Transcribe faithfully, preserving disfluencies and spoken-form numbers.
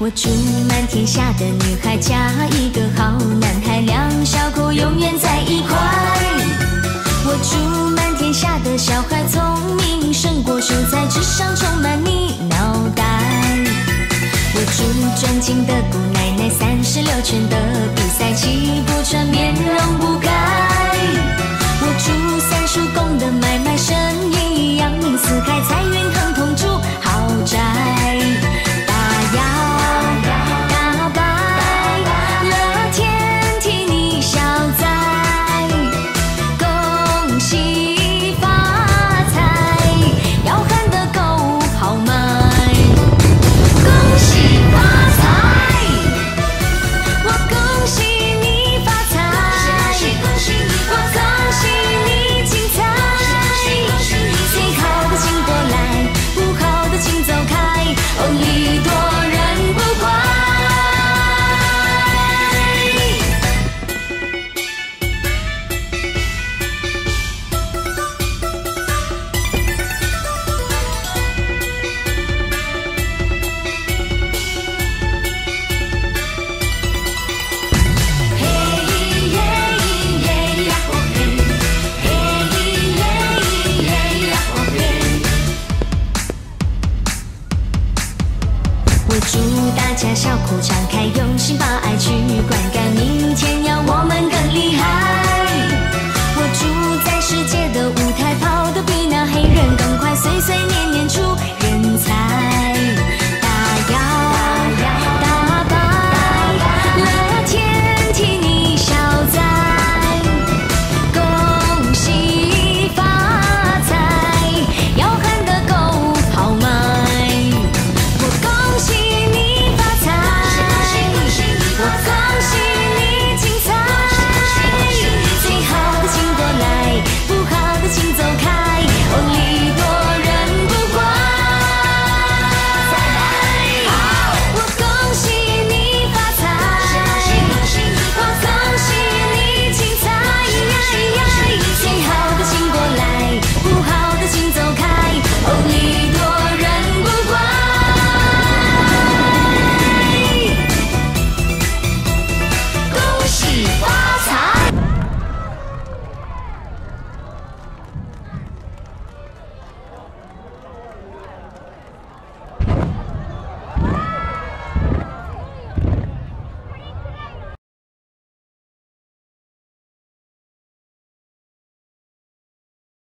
我祝满天下的女孩嫁一个好男孩，两小口永远在一块。我祝满天下的小孩聪明胜过秀才，智商充满你脑袋。我祝专情的姑奶奶三十六圈的比赛气不喘，面容不改。我祝三叔公的买卖生意扬名四海，财运亨通住豪宅。大摇大摆，乐天替你消灾，恭喜发财，要喊得够豪迈。恭喜发财，我恭喜你发财，我恭喜你精彩。最好的请过来，不好的请走开，哦，礼多人不怪。嘿耶耶呀吼嘿，嘿耶耶呀吼嘿。我祝大家笑口常开，用心把爱去灌溉，明天要我们更厉害。我祝在世界的舞台跑得比那黑人更快，岁岁年